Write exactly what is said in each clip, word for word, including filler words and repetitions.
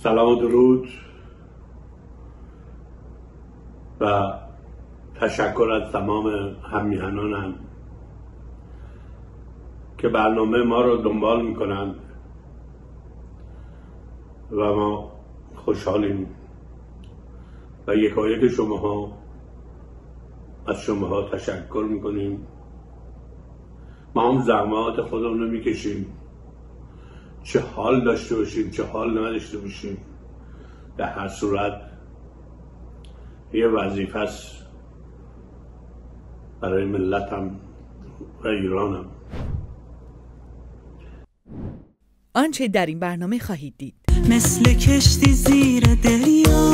سلام و درود و تشکر از تمام هممیهنانم که برنامه ما رو دنبال میکنند و ما خوشحالیم و یکایک شماها از شماها تشکر میکنیم. ما هم زحمات خودمون رو میکشیم، چه حال داشته باشیم چه حال نداشته باشیم، در هر صورت یه وظیفه است برای ملتم و ایرانم. آنچه در این برنامه خواهید دید: مثل کشتی زیر دریا.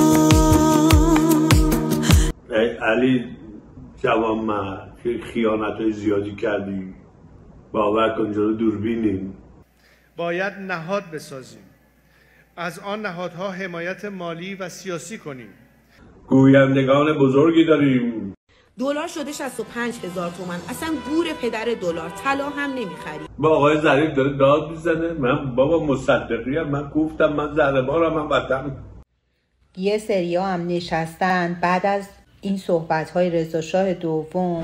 ای علی جوانمرد که خیانت‌های زیادی کردی، باور کن جلو دوربینیم. باید نهاد بسازیم، از آن نهادها حمایت مالی و سیاسی کنیم. گویندگان بزرگی داریم. دلار شده شصت و پنج هزار تومان، اصلا گور پدر دلار، طلا هم نمیخریم. با آقای ظریف داره داد میزنه. من بابا مصدقی هم، من گفتم من ذره بارم هم وطن. یه سریا هم نشستن بعد از این صحبت‌های رضا شاه دوم،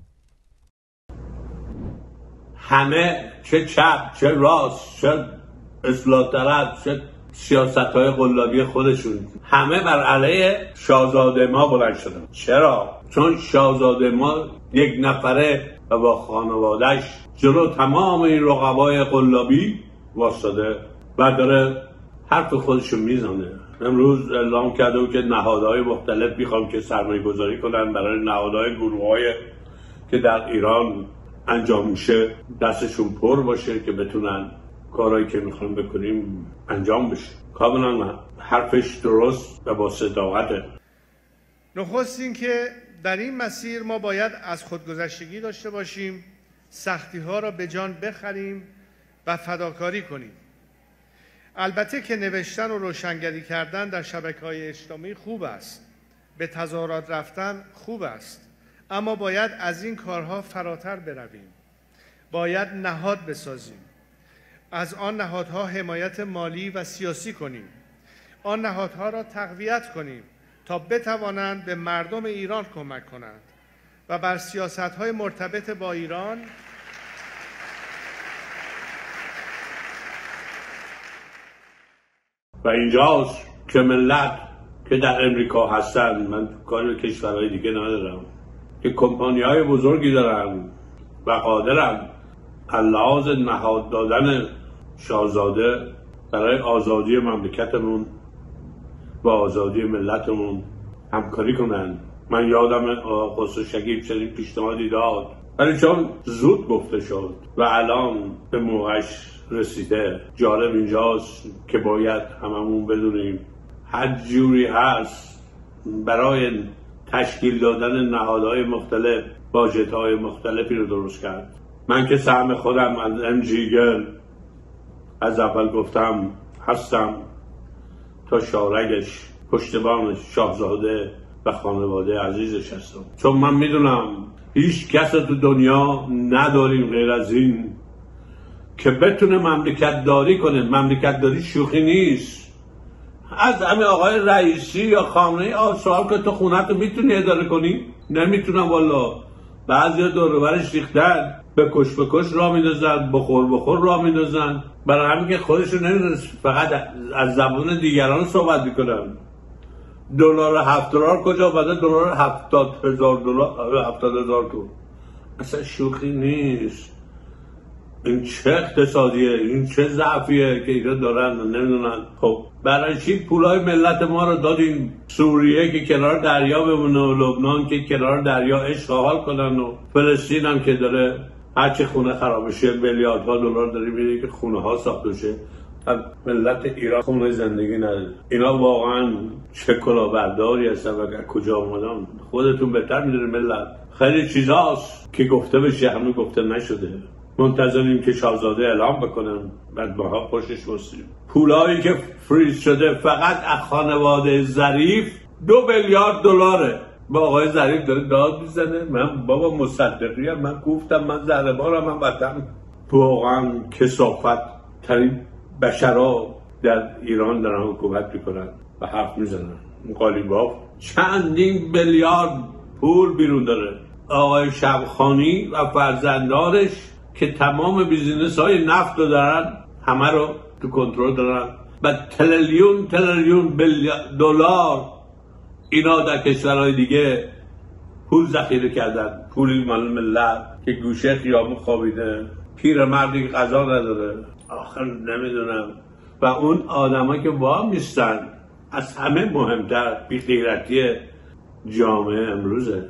همه چه چپ چه راست چه اصلاح طلب چه سیاست‌های قلابی خودشون، همه بر علیه شاهزاده ما بلند شدن. چرا؟ چون شاهزاده ما یک نفره و با خانواده‌اش جلو تمام این رقبای قلابی واسطه و داره حرف خودشو میزنه. امروز اعلام کرده بود که نهادهای مختلف میخوام که سرمایه گذاری کنن برای نهادهای گروه‌های که در ایران انجام میشه دستشون پر باشه که بتونن کارهایی که میخوام بکنیم انجام بشه. کاملا حرفش درست و با صداقته. نخست این که در این مسیر ما باید از خودگذشتگی داشته باشیم، سختی ها را به جان بخریم و فداکاری کنیم. البته که نوشتن و روشنگری کردن در شبکه‌های اجتماعی خوب است، به تظاهرات رفتن خوب است، اما باید از این کارها فراتر برویم. باید نهاد بسازیم، از آن نهادها حمایت مالی و سیاسی کنیم، آن نهادها را تقویت کنیم تا بتوانند به مردم ایران کمک کنند و بر سیاست‌های مرتبط با ایران و اینجاست که ملت که در امریکا هستن، من کاری به کشورهای دیگه ندارم، که کمپانی‌های بزرگی دارن و قادرن لحاظ نهاد دادن شاهزاده برای آزادی مملکتمون و آزادی ملتمون همکاری کنن. من یادم آقا خسرو شکیب چنین پیشنهادی داد، ولی چون زود گفته شد و الان به موقعش رسیده. جالب اینجاست که باید هممون بدونیم هر جوری هست برای تشکیل دادن نهادهای مختلف باجت‌های مختلفی رو درست کرد. من که سهم خودم از ام جی گل از اول گفتم هستم تا شارگش پشتبان شاهزاده و خانواده عزیزش هستم، چون من میدونم هیچ کس تو دنیا نداریم غیر از این که بتونه مملکت داری کنه. مملکت داری شوخی نیست. از همه آقای رئیسی یا خامنه‌ای سوال که تو خونت رو میتونی اداره کنی؟ نمیتونم والا. بعضی دور و برش ریختن، به کش به کش راه میندازن، بخور بخور راه میندازن، برای همین که خودشون نمیدونن، فقط از زبون دیگران صحبت میکنن. دلار هفت دلار کجا بده؟ دلار هفتاد هزار دلار، هفتاد هزار تو. اصلا شوخی نیست. این چه اقتصادیه؟ این چه ضعفیه که اینا دارن نمیدونن. خب برای چی پولای ملت ما رو دادیم سوریه که کنار دریا بمونه و لبنان که کنار دریا اشغال کنن و فلسطین هم که داره هرچی خونه خراب بشه میلیاردها دلار داره میده که خونه ها ساخته شه. ملت ایران خونه زندگی نداره. اینا واقعا چه کلاهبرداری هستن و از کجا اومدن خودتون بهتر میدونید. ملت خیلی چیزاست که گفته بشه همون گفته نشده. منتظریم که شاهزاده اعلام بکنن، بعد ماها پشتش بستیم. پولایی که فریز شده فقط از خانواده ظریف دو میلیارد دلاره. با آقای ظریف داره داد میزنه. من بابا مصدقی هم، من گفتم من ذره بارم هم وطن. واقعا کثافت ترین بشرا در ایران دارن حکومت میکنن و حرف میزنن. قالیباف چندین میلیارد پول بیرون داره. آقای شبخانی و فرزندانش که تمام بیزینس های نفت رو دارن، همه رو تو کنترل دارن و تریلیون تریلیون دلار اینا در کشورهای دیگه پول ذخیره کردن. پولی مال ملت که گوشه خیابون خوابیده، پیرمردی که غذا نداره. آخر نمیدونم. و اون آدمایی که با میستن از همه مهمتر بی‌غیرتی جامعه امروزه.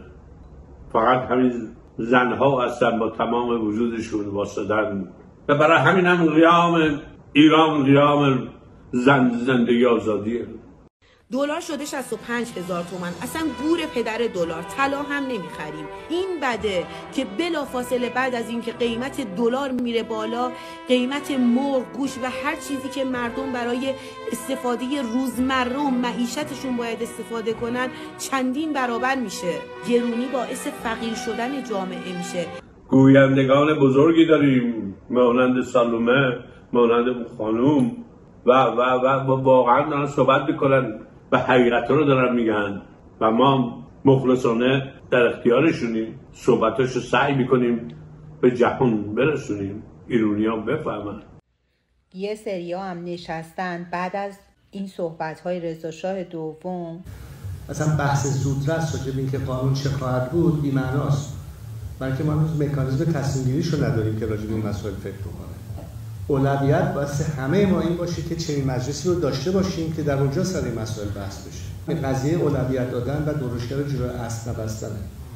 فقط همین زنها هستن با تمام وجودشون واسدن و برای همین هم قیام ایران قیام زن زندگی آزادیه. دلار شده شصت و پنج هزار تومان. اصلا گور پدر دلار. طلا هم نمیخریم. این بده که بلافاصله بعد از اینکه قیمت دلار میره بالا، قیمت مرغ، گوشت و هر چیزی که مردم برای استفاده روزمره و معیشتشون باید استفاده کنن چندین برابر میشه. گرونی باعث فقیر شدن جامعه میشه. گویندگان بزرگی داریم مانند سالومه، مانند خانوم و و و واقعا دارن صحبت میکنن و حقیقت رو دارن میگن و ما مخلصانه در اختیارشونیم. صحبتاشو سعی میکنیم به جهان برسونیم، ایرونی‌ها بفهمن. یه سریا هم نشستن بعد از این صحبت‌های رضاشاه دوم. مثلا بحث زودرس راجع به اینکه قانون چه خواهد بود بی‌معناست. بلکه ما هنوز مکانیزم تصمیم گیریشو نداریم که راجع به این مسائل فکر کنیم. اولویت واسه همه ما این باشه که چنین مجلسی رو داشته باشیم که در اونجا سر این مسائل بحث بشه. این قضیه اولویت دادن و درشگر جلوی اسب نبستنه.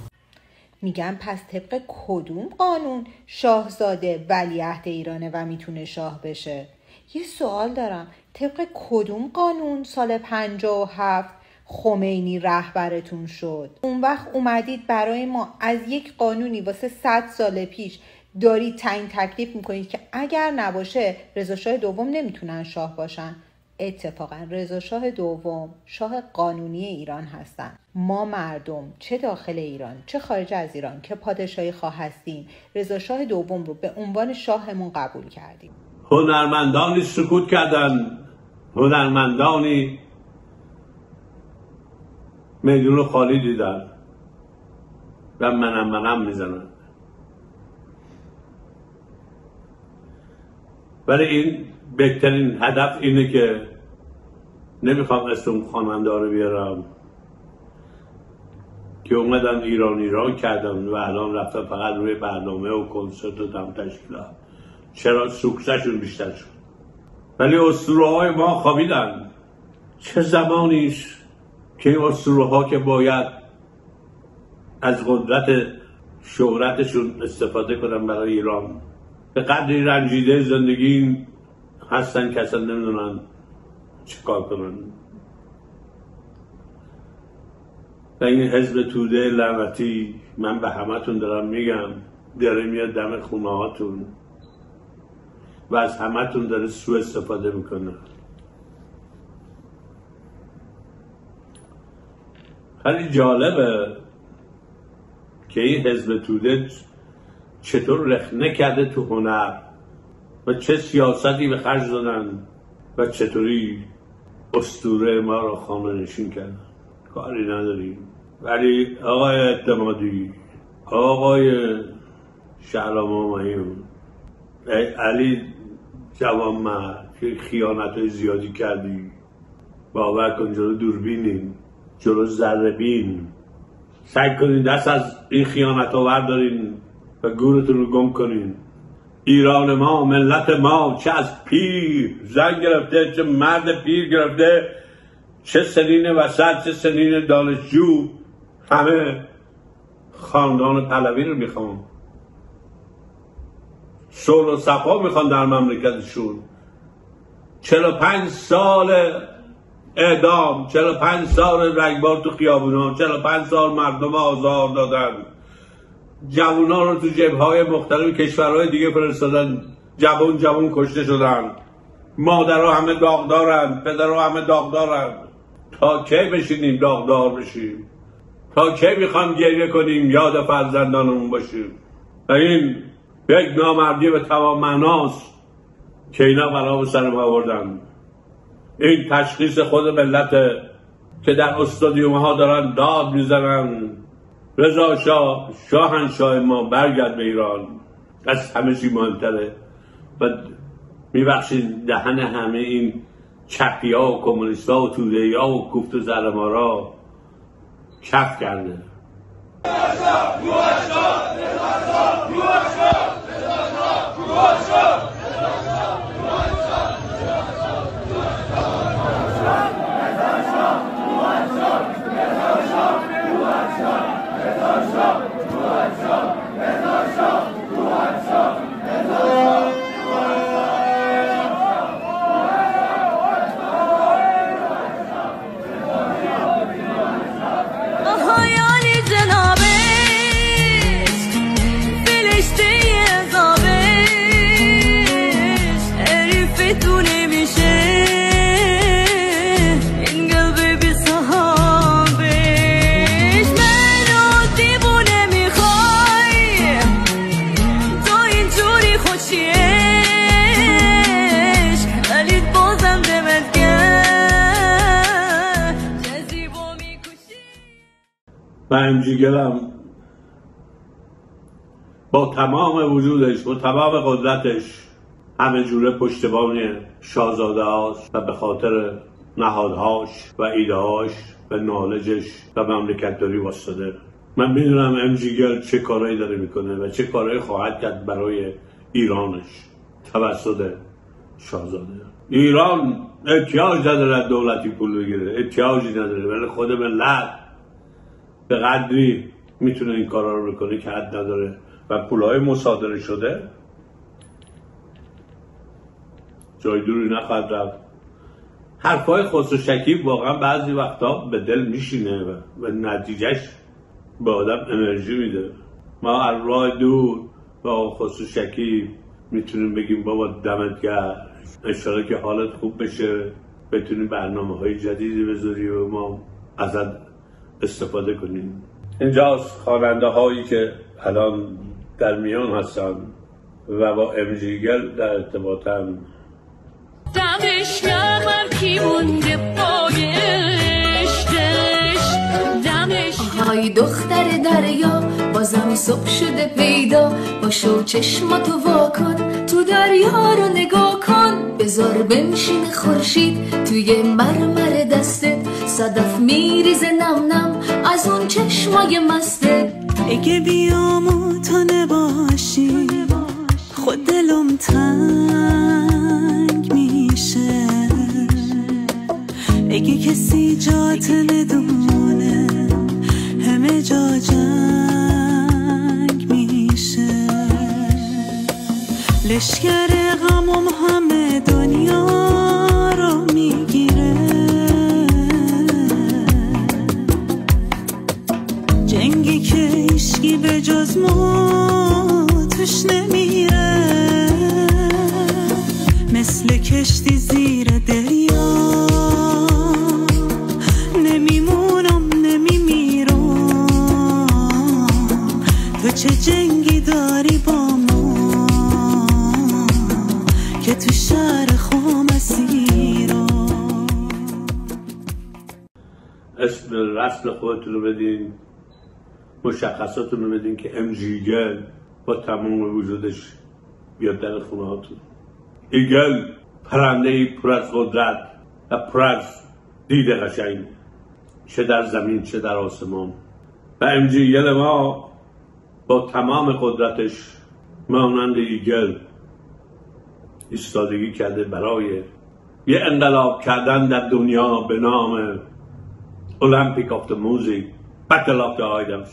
میگن پس طبق کدوم قانون شاهزاده ولیعهد ایرانه و میتونه شاه بشه؟ یه سوال دارم، طبق کدوم قانون سال پنجاه و هفت خمینی رهبرتون شد؟ اون وقت اومدید برای ما از یک قانونی واسه صد سال پیش دارید تعیین تکلیف میکنید که اگر نباشه رضاشاه دوم نمیتونن شاه باشن. اتفاقا رضاشاه دوم شاه قانونی ایران هستن. ما مردم چه داخل ایران چه خارج از ایران که پادشاهی خواه هستیم رضاشاه دوم رو به عنوان شاهمون قبول کردیم. هنرمندانی سکوت کردن، هنرمندانی میدون خالی دیدن و منم منم میزنن. ولی این بهترین هدف اینه که نمیخوام اسم خواننده رو بیارم که اومدن ایران ایران کردن و الان رفتن فقط روی برنامه و کنسرت و دم تشکیلات. چرا سوکسشون بیشتر شد؟ ولی اسطوره های ما خوابیدن. چه زمانیش که این اسطوره ها که باید از قدرت شهرتشون استفاده کنن برای ایران به قدری رنجیده زندگی هستن که اصلا نمیدونن چه کار کنن. و این حزب توده لعنتی، من به همتون دارم میگم، داره میاد دم خونه هاتون و از همتون داره سوء استفاده میکنه. خیلی جالبه که این حزب توده چطور رخنه کرده تو هنر و چه سیاستی به خرج دادن و چطوری اسطوره ما رو خامه نشین کردن. کاری نداریم. ولی آقای اعتمادی، آقای شهرام آمایون، علی جوانمرد که خیانت زیادی کردی، باور کن جلو دوربینیم، جلو ذره‌بین، سعی کنین دست از این خیانت ها بردارین و گورتون رو گم کنین. ایران ما، ملت ما، چه از پیر زن گرفته، چه مرد پیر گرفته، چه سنین وسط، چه سنین دانشجو، همه خاندان پهلوی رو میخوان، صلح و صفا میخوان در مملکتشون. چهل و پنج سال اعدام، چهل و پنج سال رگبار تو خیابونا، چهل و پنج سال مردم آزار دادن، جوونا رو تو جبهه‌های مختلف کشورهای دیگه فرستادن، جوون جوون کشته شدن، مادرها همه داغدارن، پدرها همه داغدارن. تا کی بشینیم داغدار بشیم؟ تا کی میخوام گریه کنیم یاد فرزندانمون باشیم؟ و این یک نامردی به تمام معناست که اینا بلا به سر ما آوردن. این تشخیص خود ملت که در استادیوم ها دارن داد میزنن رضا شاه شاهنشاه ما برگرد به ایران، از همه چی مهمتره و میبخشید دهن همه این چپی ها و کمونیست ها و توده ها و کوفت و زرمارا کف کرده. و امجیگرم با تمام وجودش، با تمام قدرتش همه جوره پشتبانی شاهزاده هاست و به خاطر نهادهاش و ایدهاش و نالجش و مملکتداری واسطه. من میدونم امجیگر چه کارهایی داره میکنه و چه کارهایی خواهد کرد برای ایرانش توسط شاهزاده. ایران احتیاج نداره دولتی پول بگیره، احتیاجی نداره، ولی خود ملت به قدری میتونه این کارا رو بکنه که حد نداره و پولهای مصادره شده جای دوری نخواهد رفت. حرفای خسرو شکیب واقعا بعضی وقتا به دل میشینه و, و نتیجهش به آدم انرژی میده. ما از راه دور با خسرو شکیب میتونیم بگیم بابا دمت گرم، انشالله که حالت خوب بشه، بتونیم برنامه های جدیدی بذاری و ما ازت استفاده کنیم. اینجاست خواننده هایی که الان در میان هستن و با امجیگر در ارتباطن. دمش کمر کی مونده پایشتش دمش آهای دختر دریا بازم صبح شده پیدا باشو چشماتو واکن تو دریا رو نگاه کن بذار بنشین خورشید توی مرمر دستت صدف میریزه نم نم از اون چشمای مسته اگه بیام و تو نباشی خود دلم تنگ میشه اگه کسی جات ندونه همه جا جنگ میشه لشکر غمم همه دنیا رو میگیره جنگی که هیچکی به جز ما توش نمیره مثل کشتی زیر دریا نمیمونم نمیمیرم تو چه جنگی داری با ما که تو شهر خام اسیرم. اسم رسم خودتون رو بدین، مشخصاتون رو بدین که امجیگر با تمام وجودش بیاد در خونه هاتون. ایگل پرنده‌ای پر از قدرت و پر از دید قشنگ، چه در زمین چه در آسمان، و امجیگر ما با تمام قدرتش مانند ایگل ایستادگی کرده برای یه انقلاب کردن در دنیا به نام Olympic of the Music Battle of the Idols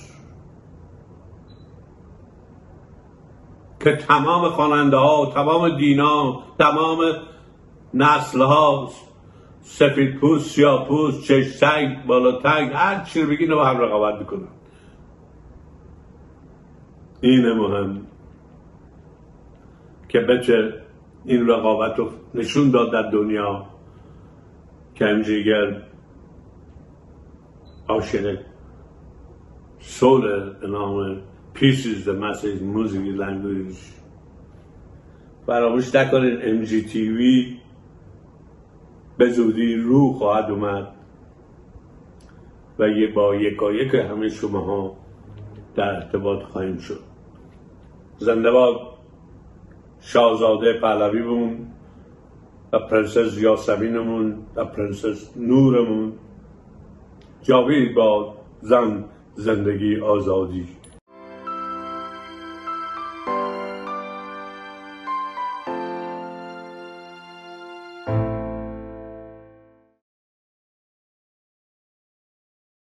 که تمام خواننده ها، تمام دین ها، تمام نسل ها، سفید پوست، سیاه پوست، چشم تنگ، بالا تنگ، هر چی رو بگین رو با هم رقابت میکنن. اینه مهم که بچه این رقابت رو نشون داد در دنیا که امجیگر عاشق سول به نام Peace is the message, music is language. فراموش نکنید ام جی تی وی به زودی رو خواهد اومد و یه با یکایک همه شماها در ارتباط خواهیم شد. زنده باد شاهزاده پهلویمون و پرنسس یاسمینمون و پرنسس نورمون. جاوید باد زن، زندگی، آزادی.